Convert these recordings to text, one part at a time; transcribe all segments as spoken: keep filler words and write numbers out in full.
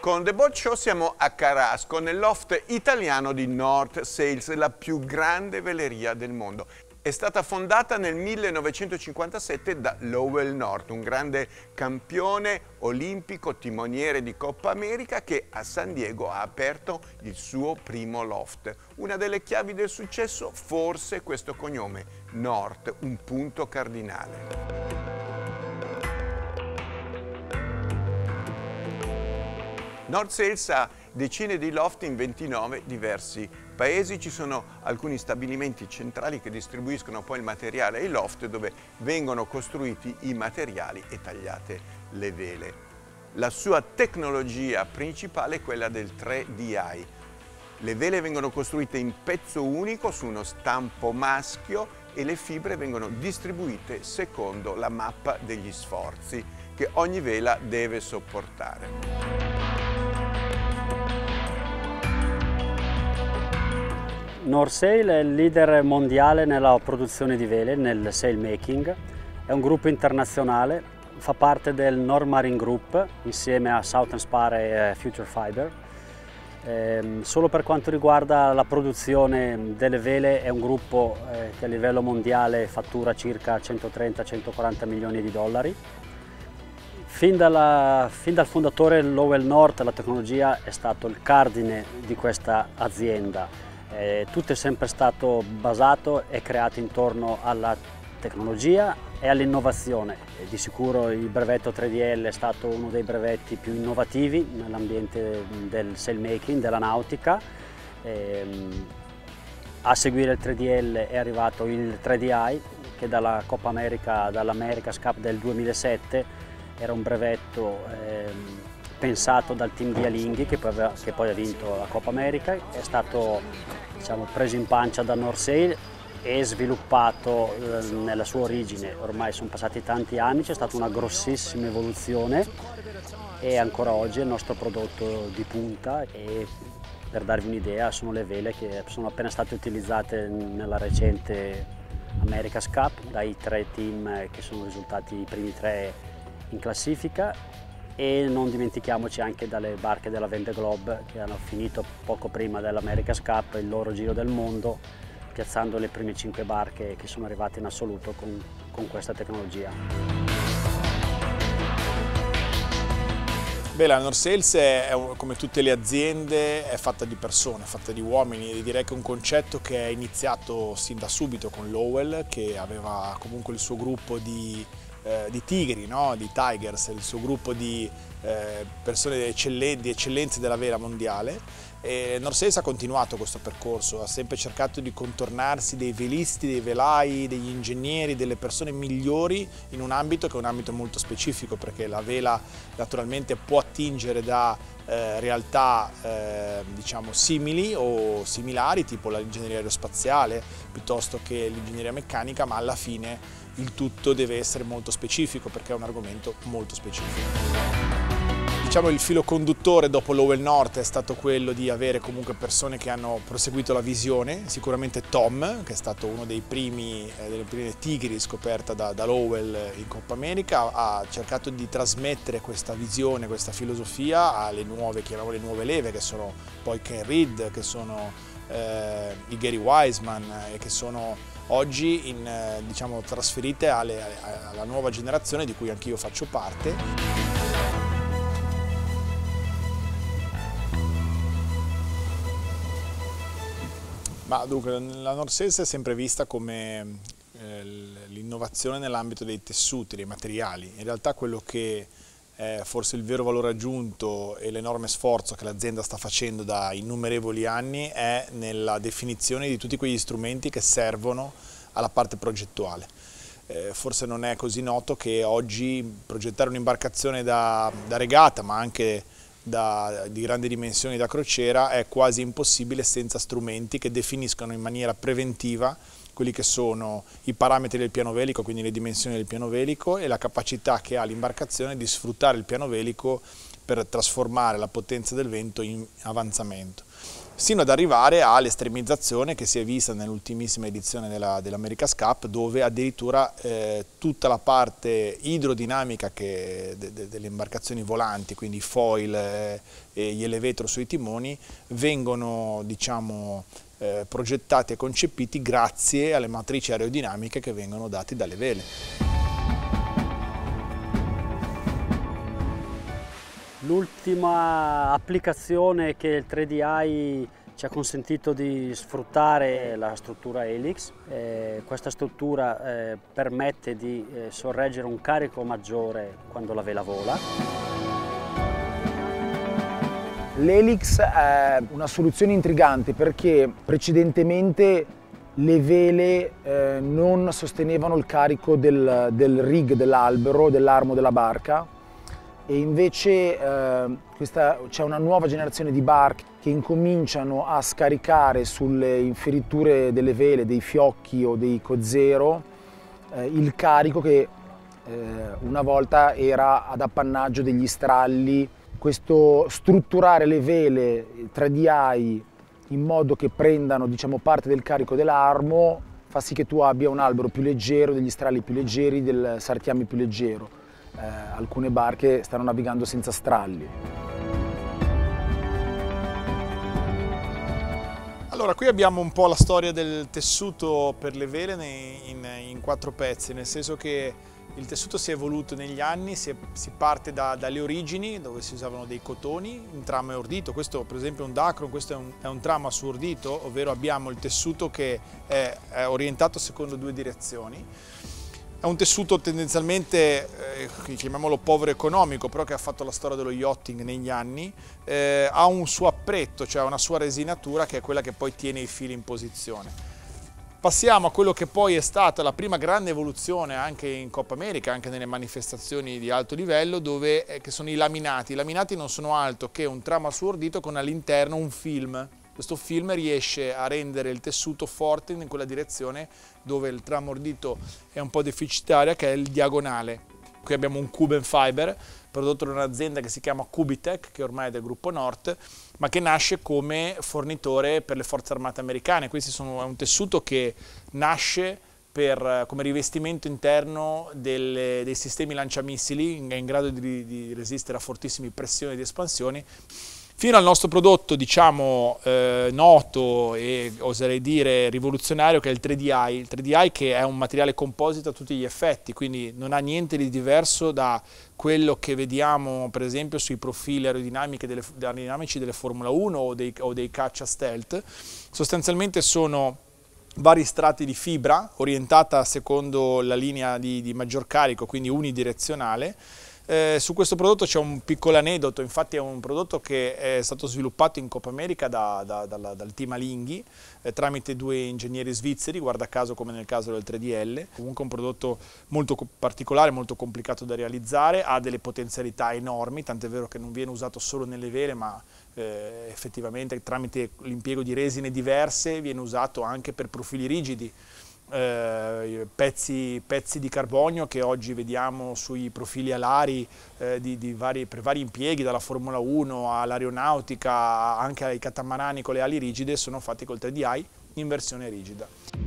Con The Boat Show siamo a Carasco, nel loft italiano di North Sails, la più grande veleria del mondo. È stata fondata nel millenovecentocinquantasette da Lowell North, un grande campione olimpico, timoniere di Coppa America, che a San Diego ha aperto il suo primo loft. Una delle chiavi del successo, forse questo cognome, North, un punto cardinale. North Sails ha decine di loft in ventinove diversi paesi. Ci sono alcuni stabilimenti centrali che distribuiscono poi il materiale ai loft, dove vengono costruiti i materiali e tagliate le vele. La sua tecnologia principale è quella del tre D I. Le vele vengono costruite in pezzo unico su uno stampo maschio e le fibre vengono distribuite secondo la mappa degli sforzi che ogni vela deve sopportare. North Sail è il leader mondiale nella produzione di vele, nel sailmaking. È un gruppo internazionale, fa parte del North Marine Group insieme a Southern Spar e Future Fiber. Eh, solo per quanto riguarda la produzione delle vele è un gruppo eh, che a livello mondiale fattura circa centotrenta centoquaranta milioni di dollari. Fin, dalla, fin dal fondatore Lowell North la tecnologia è stato il cardine di questa azienda. Eh, tutto è sempre stato basato e creato intorno alla tecnologia e all'innovazione. Di sicuro il brevetto tre D L è stato uno dei brevetti più innovativi nell'ambiente del sailmaking, della nautica. Eh, a seguire il tre D L è arrivato il tre D I, che dalla Coppa America, dall'America's Cup del duemilasette era un brevetto eh, pensato dal team di Alinghi, che poi, aveva, che poi ha vinto la Coppa America. È stato, diciamo, preso in pancia da North Sail e sviluppato eh, nella sua origine. Ormai sono passati tanti anni, c'è stata una grossissima evoluzione e ancora oggi è il nostro prodotto di punta. E per darvi un'idea, sono le vele che sono appena state utilizzate nella recente America's Cup dai tre team che sono risultati i primi tre in classifica. E non dimentichiamoci anche dalle barche della Vendée Globe, che hanno finito poco prima dell'America's Cup il loro giro del mondo, piazzando le prime cinque barche che sono arrivate in assoluto con, con questa tecnologia. Beh, la North Sails è, è, come tutte le aziende, è fatta di persone, è fatta di uomini, e direi che è un concetto che è iniziato sin da subito con Lowell, che aveva comunque il suo gruppo di Eh, di tigri, no? Di Tigers, il suo gruppo di eh, persone eccellenti, di eccellenze della vela mondiale. E North Sails ha continuato questo percorso, ha sempre cercato di contornarsi dei velisti, dei velai, degli ingegneri, delle persone migliori in un ambito che è un ambito molto specifico, perché la vela naturalmente può attingere da eh, realtà eh, diciamo simili o similari, tipo l'ingegneria aerospaziale piuttosto che l'ingegneria meccanica, ma alla fine il tutto deve essere molto specifico, perché è un argomento molto specifico. Diciamo il filo conduttore dopo Lowell North è stato quello di avere comunque persone che hanno proseguito la visione. Sicuramente Tom, che è stato uno dei primi, eh, delle prime tigri scoperta da, da Lowell in Coppa America, ha cercato di trasmettere questa visione, questa filosofia alle nuove, chiamiamole nuove leve, che sono poi Ken Reed, che sono eh, i Gary Wiseman e che sono oggi in, eh, diciamo, trasferite alle, alla nuova generazione di cui anch'io faccio parte. Ma dunque, la North Sails è sempre vista come eh, l'innovazione nell'ambito dei tessuti, dei materiali. In realtà quello che è forse il vero valore aggiunto e l'enorme sforzo che l'azienda sta facendo da innumerevoli anni è nella definizione di tutti quegli strumenti che servono alla parte progettuale. Eh, forse non è così noto che oggi progettare un'imbarcazione da, da regata, ma anche Da, di grandi dimensioni da crociera, è quasi impossibile senza strumenti che definiscono in maniera preventiva quelli che sono i parametri del piano velico, quindi le dimensioni del piano velico e la capacità che ha l'imbarcazione di sfruttare il piano velico per trasformare la potenza del vento in avanzamento. sino ad arrivare all'estremizzazione che si è vista nell'ultimissima edizione della, dell'America's Cup, dove addirittura eh, tutta la parte idrodinamica che, de, de, delle imbarcazioni volanti, quindi i foil eh, e gli elevator sui timoni, vengono, diciamo, eh, progettati e concepiti grazie alle matrici aerodinamiche che vengono date dalle vele. L'ultima applicazione che il tre D I ci ha consentito di sfruttare è la struttura Helix. Eh, questa struttura eh, permette di eh, sorreggere un carico maggiore quando la vela vola. L'Helix è una soluzione intrigante perché precedentemente le vele eh, non sostenevano il carico del, del rig dell'albero, dell'armo della barca, e invece eh, c'è una nuova generazione di barche che incominciano a scaricare sulle inferiture delle vele, dei fiocchi o dei cozzero, eh, il carico che eh, una volta era ad appannaggio degli stralli. Questo strutturare le vele tre D I in modo che prendano, diciamo, parte del carico dell'armo fa sì che tu abbia un albero più leggero, degli stralli più leggeri, del sartiame più leggero. Eh, alcune barche stanno navigando senza stralli. Allora, qui abbiamo un po' la storia del tessuto per le vele in, in quattro pezzi, nel senso che il tessuto si è evoluto negli anni, si, è, si parte da, dalle origini, dove si usavano dei cotoni in trama e ordito. Questo per esempio è un Dacron, questo è un, è un trama su ordito, ovvero abbiamo il tessuto che è, è orientato secondo due direzioni. È un tessuto tendenzialmente, eh, chiamiamolo povero economico, però che ha fatto la storia dello yachting negli anni, eh, ha un suo appretto, cioè una sua resinatura che è quella che poi tiene i fili in posizione. Passiamo a quello che poi è stata la prima grande evoluzione anche in Coppa America, anche nelle manifestazioni di alto livello, dove eh, che sono i laminati. I laminati non sono altro che un trama su ordito con all'interno un film. Questo film riesce a rendere il tessuto forte in quella direzione dove il trama ordito è un po' deficitaria, che è il diagonale. Qui abbiamo un Cuben Fiber prodotto da un'azienda che si chiama Cubitech, che ormai è del gruppo North, ma che nasce come fornitore per le forze armate americane. Questo sono, è un tessuto che nasce per, come rivestimento interno delle, dei sistemi lanciamissili, è in grado di, di resistere a fortissime pressioni di espansioni, fino al nostro prodotto, diciamo, eh, noto e oserei dire rivoluzionario, che è il tre D I. Il tre D I che è un materiale composito a tutti gli effetti, quindi non ha niente di diverso da quello che vediamo per esempio sui profili aerodinamici delle, aerodinamici delle Formula uno o dei, o dei caccia stealth. Sostanzialmente sono vari strati di fibra orientata secondo la linea di, di maggior carico, quindi unidirezionale. Eh, su questo prodotto c'è un piccolo aneddoto, infatti è un prodotto che è stato sviluppato in Coppa America da, da, da, dal team Alinghi eh, tramite due ingegneri svizzeri, guarda caso come nel caso del tre D L. Comunque è un prodotto molto particolare, molto complicato da realizzare, ha delle potenzialità enormi, tant'è vero che non viene usato solo nelle vele, ma eh, effettivamente tramite l'impiego di resine diverse viene usato anche per profili rigidi. Eh, pezzi, pezzi di carbonio che oggi vediamo sui profili alari eh, di, di vari, per vari impieghi, dalla Formula uno all'aeronautica, anche ai catamarani con le ali rigide, sono fatti col tre D I in versione rigida.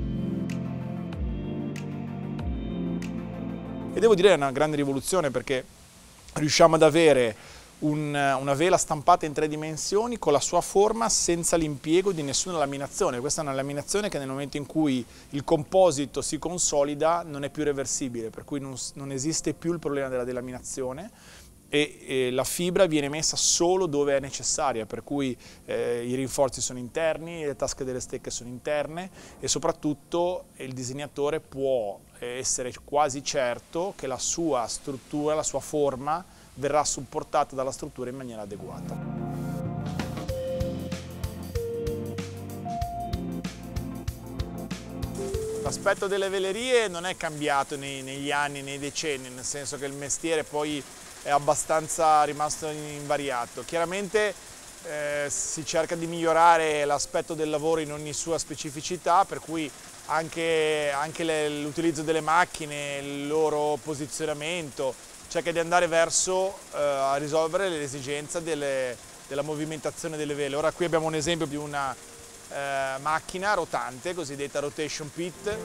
E devo dire che è una grande rivoluzione, perché riusciamo ad avere Un, una vela stampata in tre dimensioni con la sua forma senza l'impiego di nessuna laminazione. Questa è una laminazione che nel momento in cui il composito si consolida non è più reversibile, per cui non, non esiste più il problema della delaminazione e, e la fibra viene messa solo dove è necessaria, per cui eh, i rinforzi sono interni, le tasche delle stecche sono interne e soprattutto il disegnatore può essere quasi certo che la sua struttura, la sua forma verrà supportata dalla struttura in maniera adeguata. L'aspetto delle velerie non è cambiato nei, negli anni, nei decenni, nel senso che il mestiere poi è abbastanza rimasto invariato. Chiaramente eh, si cerca di migliorare l'aspetto del lavoro in ogni sua specificità, per cui anche, anche l'utilizzo delle macchine, il loro posizionamento, cerca di andare verso eh, a risolvere l'esigenza delle, della movimentazione delle vele. Ora qui abbiamo un esempio di una eh, macchina rotante, cosiddetta rotation pit.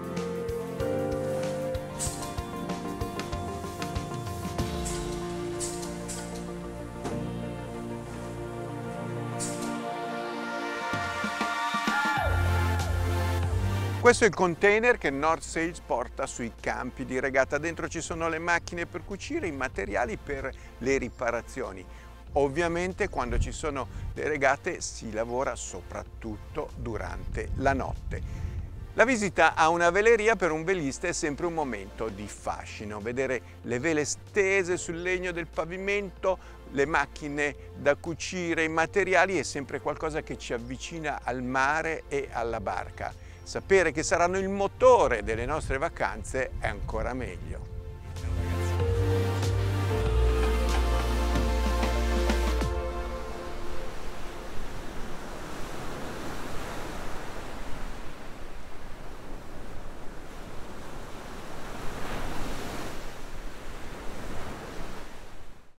Questo è il container che North Sails porta sui campi di regata. Dentro ci sono le macchine per cucire, i materiali per le riparazioni. Ovviamente quando ci sono le regate si lavora soprattutto durante la notte. La visita a una veleria per un velista è sempre un momento di fascino. Vedere le vele stese sul legno del pavimento, le macchine da cucire, i materiali è sempre qualcosa che ci avvicina al mare e alla barca. Sapere che saranno il motore delle nostre vacanze è ancora meglio.